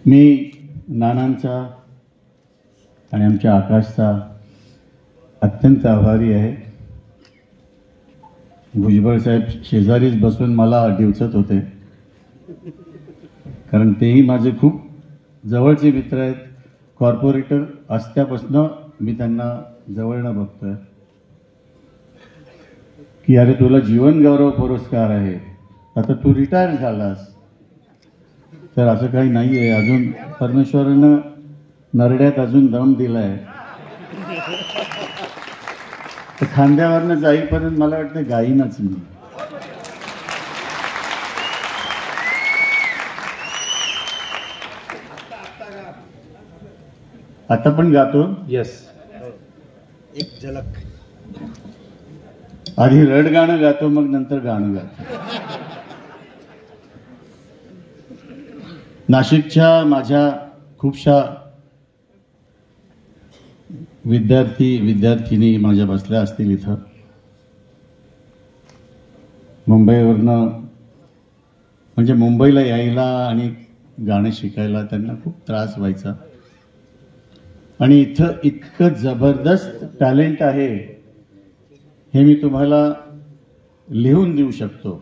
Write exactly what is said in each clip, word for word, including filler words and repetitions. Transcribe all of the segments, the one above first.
मी नानांचा आणि आमच्या आकाशचा अत्यंत आभारी आहे. भुजबळ साहेब शेजारीच बसून मला डिवचत होते, कारण तेही माझे खूप जवळचे मित्र आहेत. कॉर्पोरेटर असल्यापासून मी त्यांना जवळनं बघतोय की अरे तुला जीवन गौरव पुरस्कार आहे, आता तू रिटायर झालास. तर असं काही नाही आहे. अजून परमेश्वरानं नरड्यात अजून दम दिलाय. तर खांद्यावरनं जाईपर्यंत मला वाटतं गाईनच मी. आता पण गातो. यस, एक झलक. आधी रड गाणं गातो, मग नंतर गाणं गातो. नाशिकच्या माझ्या खूपशा विद्यार्थी विद्यार्थिनी माझ्या बसल्या असतील इथं. मुंबईवरनं म्हणजे मुंबईला यायला आणि गाणं शिकायला त्यांना खूप त्रास व्हायचा. आणि इथं इतकं जबरदस्त टॅलेंट आहे हे मी तुम्हाला लिहून देऊ शकतो.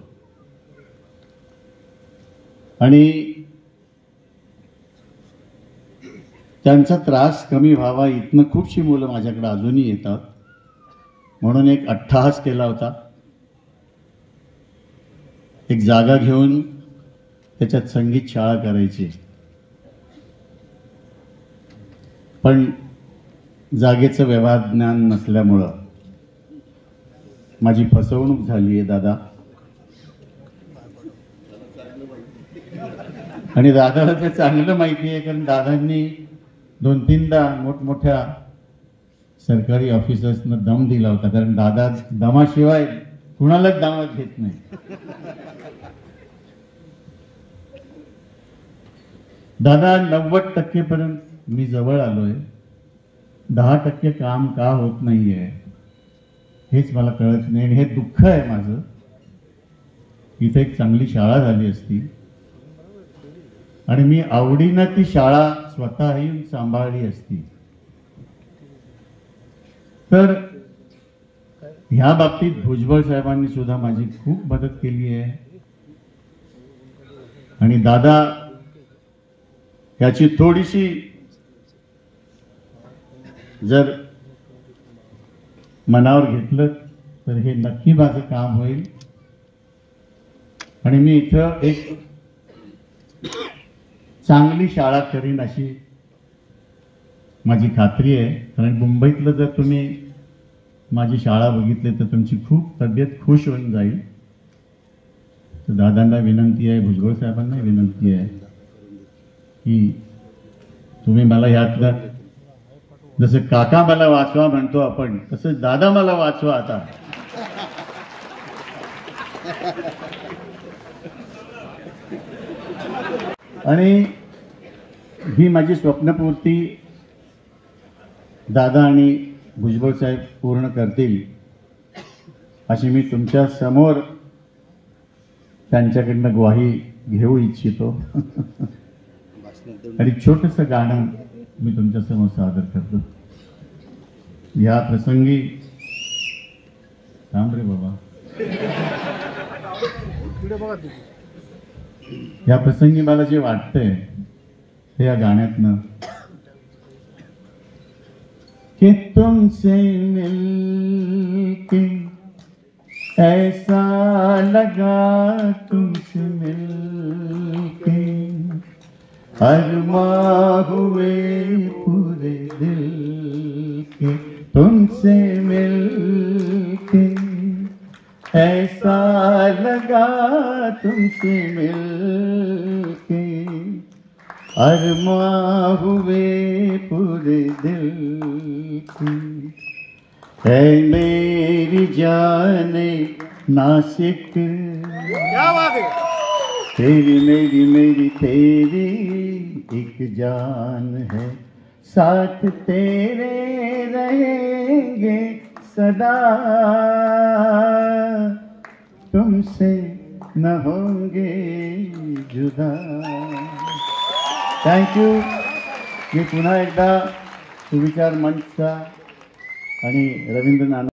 आणि त्यांचा त्रास कमी व्हावा इथनं खूपशी मुलं माझ्याकडे अजूनही येतात. म्हणून एक अट्टहास केला होता. एक जागा घेऊन त्याच्यात संगीत शाळा करायची. पण जागेचं व्यवहार ज्ञान नसल्यामुळं माझी फसवणूक झाली आहे दादा. आणि दादाला ते चांगलं माहिती आहे, कारण दादांनी दोन तीनदा मोठमोठ्या सरकारी ऑफिसर्सनं दम दिला होता. कारण दादा दमाशिवाय कुणालाच दामात घेत नाही. दादा नव्वद टक्केपर्यंत मी जवळ आलोय. दहा टक्के काम का होत नाहीये हेच मला कळत नाही. आणि हे दुःख आहे माझं. इथे एक चांगली शाळा झाली असती आणि मी आवडीनं ती शाळा स्वतःही सांभाळली असती. तर ह्या बाबतीत भुजबळ साहेबांनी सुद्धा माझी खूप मदत केली आहे. आणि दादा याची थोडीशी जर मनावर घेतलं तर हे नक्की माझं काम होईल. आणि मी इथं एक चांगली शाळा करीन अशी माझी खात्री आहे. कारण मुंबईतलं जर तुम्ही माझी शाळा बघितली तर तुमची खूप तब्येत खुश होऊन जाईल. तर दादांना विनंती आहे, भुजबळ साहेबांना विनंती आहे की तुम्ही मला ह्यातलं, जसं काका मला वाचवा म्हणतो आपण, तसं दादा मला वाचवा आता. आणि ही माझी स्वप्नपूर्ती दादा आणि भुजबळ साहेब पूर्ण करतील अशी मी तुमच्या समोर त्यांच्याकडनं ग्वाही घेऊ इच्छितो. आणि छोटंसं गाणं मी तुमच्या समोर सादर करतो. या प्रसंगी थांब रे बाबा. या प्रसंगी मला जे वाटतंय ते या गाण्यातनं, कि तुमसे मिलके ऐसा लगा, तुमसे मिलके अरमां हुए पूरे दिल के, तुमसे मिलके ऐसा लगा, तुमसे मिलके अरमां हुए पूरे दिल के. है मेरी जाने नासिक, क्या बात है. तेरी मेरी मेरी तेरी एक जान है, साथ तेरे रहेंगे सदा, तुमसे न होंगे जुदा. थँक्यू. मी पुन्हा एकदा सुविचार मंचचा आणि रवींद्र नाना